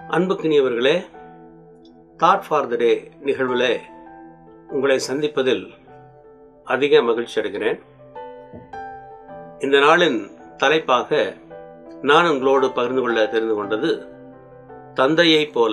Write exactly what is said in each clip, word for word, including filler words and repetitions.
அன்புக்கினியவர்களே, thought for the டே நிகழ்வில் உங்களை சந்திப்பதில் அதிக மகிழ்ச்சி அடைகிறேன். இந்த நாளின் தலைப்பாக நான் உங்களோடு பகிர்ந்து கொள்ள தெரிந்து கொண்டது தந்தையை போல.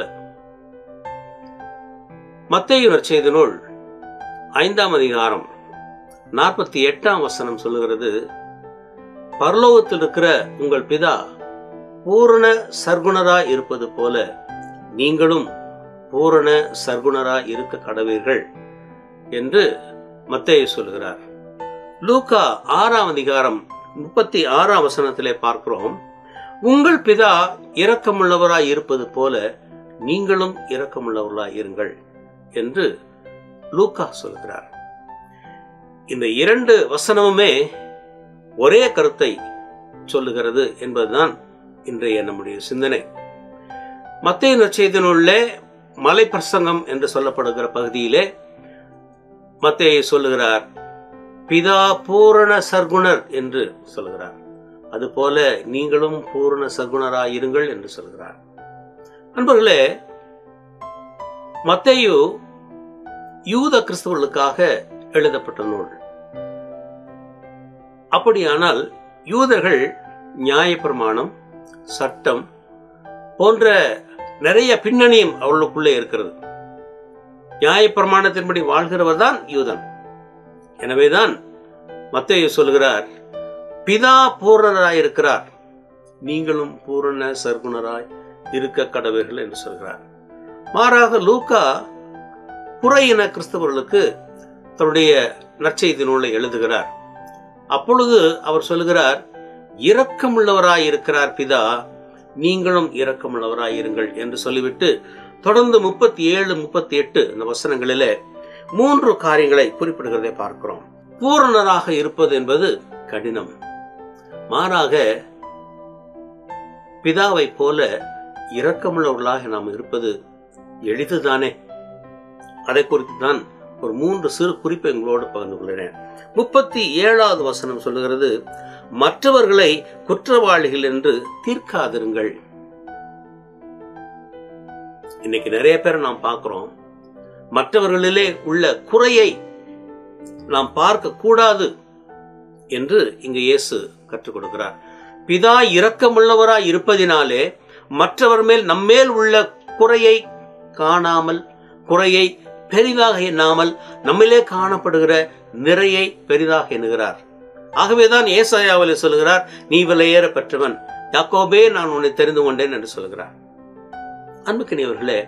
மத்தேயு நற்செய்தி நூல் ஐந்தாம் அதிகாரம் நாற்பத்தி எட்டாம் வசனம் சொல்லுகிறது, பரலோகத்தில் இருக்கிற உங்கள் பிதா பூரண சர்க்குணராய் இருப்பது போல நீங்களும் பூரண சர்க்குணராய் இருக்க கடவீர்கள் என்று மத்தேயு சொல்கிறார். லூக்கா ஆறாம் அதிகாரம் முப்பத்தி ஆறாம் வசனத்திலே பார்க்கிறோம், உங்கள் பிதா இரக்கமுள்ளவராய் இருப்பது போல நீங்களும் இரக்கமுள்ளவர்களாய் இருங்கள் என்று லூக்கா சொல்கிறார். இந்த இரண்டு வசனமுமே ஒரே கருத்தை சொல்லுகிறது என்பதுதான் இன்றைய நம்முடைய சிந்தனை. மத்தேயு நற்செய்தி நூலிலே மலை பிரசங்கம் என்று சொல்லப்படுகிற பகுதியிலே மத்தேயு சொல்லுகிறார், பிதா பூரண சர்க்குணர் என்று சொல்லுகிறார். அதுபோல நீங்களும் பூரண சர்க்குணராயிருங்கள் என்று சொல்கிறார். நண்பர்களே, மத்தேயு யூத கிறிஸ்தவர்களுக்காக எழுதப்பட்ட நூல். அப்படியானால் யூதர்கள் நியாயப்பிரமாணம், சட்டம் போன்ற நிறைய பின்னணியும் அவர்களுக்குள்ளே இருக்கிறது. நியாயப்பிரமாணத்தின்படி வாழ்கிறவர் தான் யூதன். எனவேதான் மத்தேயு சொல்கிறார், பிதா பூரணராய் இருக்கிறார், நீங்களும் பூரண சர்க்குணராய் இருக்க கடவீர்கள் என்று சொல்கிறார். மாறாக லூக்கா புற இன கிறிஸ்தவர்களுக்கு தன்னுடைய நற்செய்தி நூலை எழுதுகிறார். அப்பொழுது அவர் சொல்கிறார், இரக்கமுள்ளவராய் இருக்கிறார் பிதா, நீங்களும் இரக்கமுள்ளவராய் இருங்கள் என்று சொல்லிவிட்டு தொடர்ந்து முப்பத்தி ஏழு முப்பத்தி எட்டு இந்த வசனங்களிலே மூன்று காரியங்களை குறிப்பிடுகிறதை பார்க்கிறோம். பூரணராக இருப்பது என்பது கடினம். மாறாக பிதாவை போல இரக்கமுள்ளவர்களாக நாம் இருப்பது எளிதுதானே. அதை குறித்து தான் ஒரு மூன்று சிறு குறிப்பை உங்களோடு பகிர்ந்து கொள்கிறேன். முப்பத்தி ஏழாவது வசனம் சொல்லுகிறது, மற்றவர்களை குற்றவாளிகள் என்று தீர்க்காதிருங்கள். இன்னைக்கு நிறைய பேரை நாம் பார்க்கிறோம், மற்றவர்களிலே உள்ள குறையை நாம் பார்க்க கூடாது என்று இங்கு இயேசு கற்றுக் கொடுக்கிறார். பிதா இரக்கமுள்ளவராய் இருப்பதினாலே மற்றவர் மேல் நம்மேல் உள்ள குறையை காணாமல், குறையை பெரிதாக எண்ணாமல் நம்மிலே காணப்படுகிற நிறையை பெரிதாக எண்ணுகிறார். ஆகவேதான் ஏசாயாவிலே சொல்கிறார், நீ விலையேற பெற்றவன், யாக்கோபே நான் உன்னை தெரிந்து கொண்டேன் என்று சொல்கிறார். அன்புக்கினியவர்களே,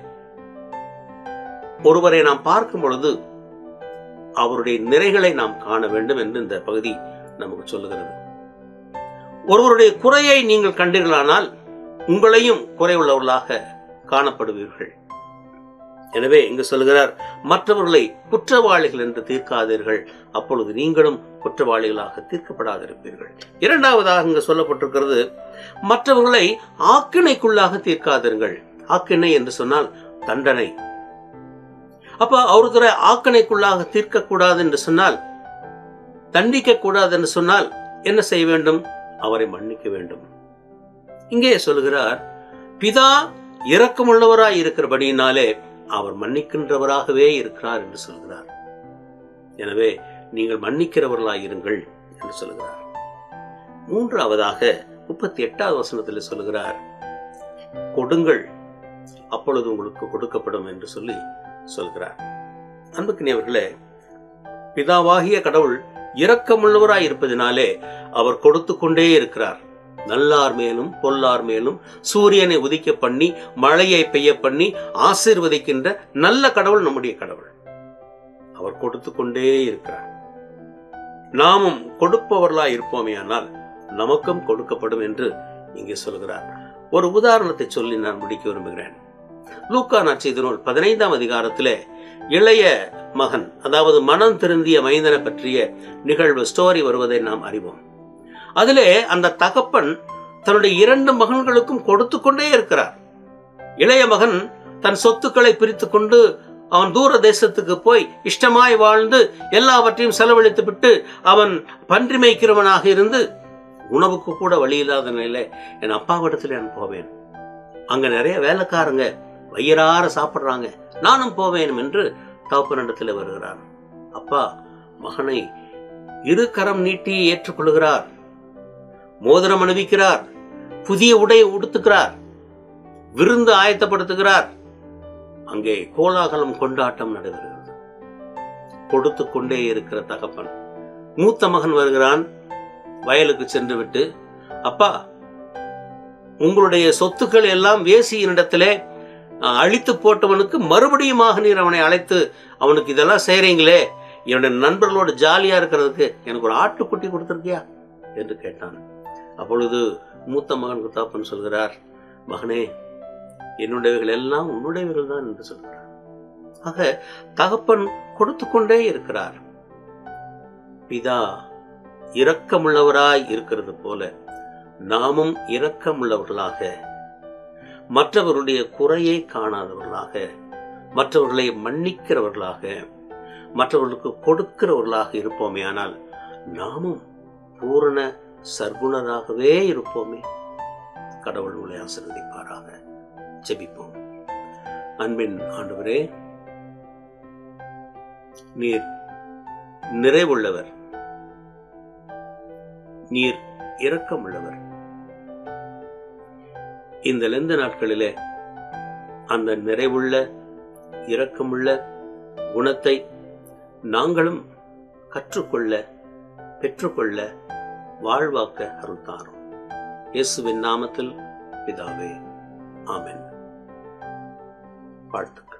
ஒருவரை நாம் பார்க்கும் பொழுது அவருடைய நிறைகளை நாம் காண வேண்டும் என்று இந்த பகுதி நமக்கு சொல்லுகிறது. ஒருவருடைய குறையை நீங்கள் கண்டீர்களானால் உங்களையும் குறை உள்ளவர்களாக காணப்படுவீர்கள். எனவே இங்கு சொல்கிறார், மற்றவர்களை குற்றவாளிகள் என்று தீர்க்காதீர்கள், அப்பொழுது நீங்களும் குற்றவாளிகளாக தீர்க்கப்படாதிருப்பீர்கள். இரண்டாவதாக இங்கு சொல்லப்பட்டிருக்கிறது, மற்றவர்களை ஆக்கினைக்குள்ளாக தீர்க்காதீர்கள். ஆக்கினை என்று சொன்னால் தண்டனை. அப்ப ஒருத்தரை ஆக்கினைக்குள்ளாக தீர்க்கக்கூடாது என்று சொன்னால், தண்டிக்க கூடாது என்று சொன்னால் என்ன செய்ய வேண்டும்? அவரை மன்னிக்க வேண்டும். இங்கே சொல்கிறார், பிதா இரக்கமுள்ளவராய் இருக்கிறபடியினாலே அவர் மன்னிக்கின்றவராகவே இருக்கிறார் என்று சொல்கிறார். எனவே நீங்கள் மன்னிக்கிறவர்களாய் இருங்கள் என்று சொல்கிறார். மூன்றாவதாக முப்பத்தி எட்டாவது வசனத்தில் சொல்கிறார், கொடுங்கள் அப்பொழுது உங்களுக்கு கொடுக்கப்படும் என்று சொல்லி சொல்கிறார். அன்புக்கினியவர்களே, பிதாவாகிய கடவுள் இரக்கமுள்ளவராய் இருப்பதினாலே அவர் கொடுத்து கொண்டே இருக்கிறார். நல்லார் மேலும் பொல்லார் மேலும் சூரியனை உதிக்க பண்ணி மழையை பெய்ய பண்ணி ஆசீர்வதிக்கின்ற நல்ல கடவுள் நம்முடைய கடவுள். அவர் கொடுத்து கொண்டே இருக்கிறார். நாமும் கொடுப்பவர்களாய் இருப்போமேயானால் நமக்கும் கொடுக்கப்படும் என்று இங்கே சொல்கிறார். ஒரு உதாரணத்தை சொல்லி நான் முடிக்க விரும்புகிறேன். லூக்கா நற்செய்தி நூல் பதினைந்தாம் அதிகாரத்திலே இளைய மகன், அதாவது மனம் திருந்திய மைந்தனை பற்றிய நிகழ்வு ஸ்டோரி வருவதை நாம் அறிவோம். அதிலே அந்த தகப்பன் தன்னுடைய இரண்டு மகன்களுக்கும் கொடுத்து கொண்டே இருக்கிறார். இளைய மகன் தன் சொத்துக்களை பிரித்து கொண்டு அவன் தூர தேசத்துக்கு போய் இஷ்டமாய் வாழ்ந்து எல்லாவற்றையும் செலவழித்து விட்டு அவன் பன்றி மேய்க்கிறவனாக இருந்து உணவுக்கு கூட வழி இல்லாத நிலையில என் அப்பாவிடத்தில் நான் போவேன், அங்க நிறைய வேலைக்காரங்க வயிறார சாப்பிடுறாங்க, நானும் போவேன் என்று தகப்பனிடத்தில் வருகிறார். அப்பா மகனை இரு கரம் நீட்டி ஏற்றுக்கொள்கிறார், மோதிரம் அணிவிக்கிறார், புதிய உடை உடுத்துகிறார், விருந்து ஆயத்தப்படுத்துகிறார். அங்கே கோலாகலம் கொண்டாட்டம் நடைபெறுகிறது. கொடுத்து கொண்டே இருக்கிற தகப்பன். மூத்த மகன் வருகிறான், வயலுக்கு சென்று விட்டு, அப்பா உங்களுடைய சொத்துக்கள் எல்லாம் வேசியினிடத்திலே அழித்து போட்டவனுக்கு மறுபடியுமாக நீர் அவனை அழைத்து அவனுக்கு இதெல்லாம் செய்றீங்களே, என்னுடைய நண்பர்களோட ஜாலியா இருக்கிறதுக்கு எனக்கு ஒரு ஆட்டுக்குட்டி கொடுத்திருக்கியா என்று கேட்டான். அப்பொழுது மூத்த மகனுக்கு தகப்பன் சொல்கிறார், மகனே என்னுடையவைகள் எல்லாம் உன்னுடையவைகள் தான் என்று சொல்கிறார். ஆக தகப்பன் கொடுத்து கொண்டே இருக்கிறார். பிதா இரக்கமுள்ளவராய் இருக்கிறது போல நாமும் இரக்கமுள்ளவர்களாக, மற்றவருடைய குறையை காணாதவர்களாக, மற்றவர்களை மன்னிக்கிறவர்களாக, மற்றவர்களுக்கு கொடுக்கிறவர்களாக இருப்போமே. ஆனால் நாமும் பூரண சர்க்குணராகவே இருப்போமே. கடவுள் உங்களை ஆசீர்வதிப்பாராக. ஜெபிப்போம். அன்பின் ஆண்டவரே, நீர் நிறைவுள்ளவர், நீர் இரக்கமுள்ளவர். இந்த லெந்து நாட்களிலே அந்த நிறைவுள்ள இரக்கமுள்ள குணத்தை நாங்களும் கற்றுக்கொள்ள பெற்றுக்கொள்ள வாழ்வாக்க அருள் தாரும். இயேசுவின் நாமத்தில் பிதாவே, ஆமென். வாழ்த்துக்கள்.